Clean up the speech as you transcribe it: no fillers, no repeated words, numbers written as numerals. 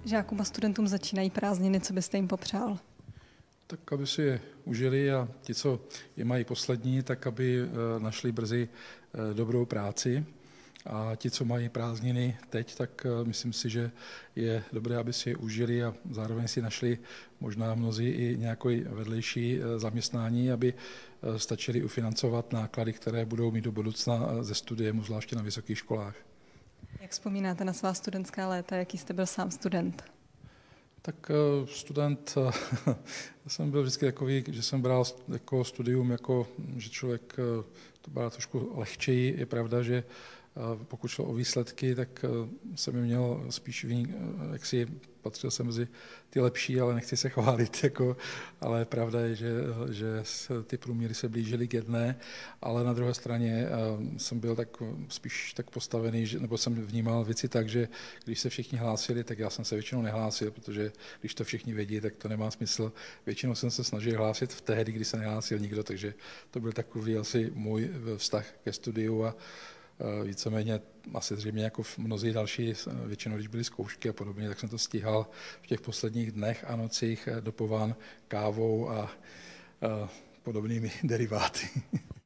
Žákům a studentům začínají prázdniny, co byste jim popřál? Tak, aby si je užili a ti, co je mají poslední, tak aby našli brzy dobrou práci. A ti, co mají prázdniny teď, tak myslím si, že je dobré, aby si je užili a zároveň si našli možná mnozí i nějaké vedlejší zaměstnání, aby stačili ufinancovat náklady, které budou mít do budoucna ze studiem, zvláště na vysokých školách. Jak vzpomínáte na svá studentská léta, jaký jste byl sám student? Tak student, jsem byl vždycky takový, že jsem bral jako studium, jako že člověk to bral trošku lehčeji. Je pravda, že pokud šlo o výsledky, tak jsem je měl spíš, jaksi patřil jsem mezi ty lepší, ale nechci se chválit, ale pravda je, že ty průměry se blížily k 1, ale na druhé straně jsem byl spíš tak postavený, nebo jsem vnímal věci tak, že když se všichni hlásili, tak já jsem se většinou nehlásil, protože když to všichni vědí, tak to nemá smysl. Většinou jsem se snažil hlásit v tehdy, kdy se nehlásil nikdo, takže to byl takový asi můj vztah ke studiu a víceméně asi zřejmě jako mnozí další, většinou když byly zkoušky a podobně, tak jsem to stíhal v těch posledních dnech a nocích dopován kávou a podobnými deriváty.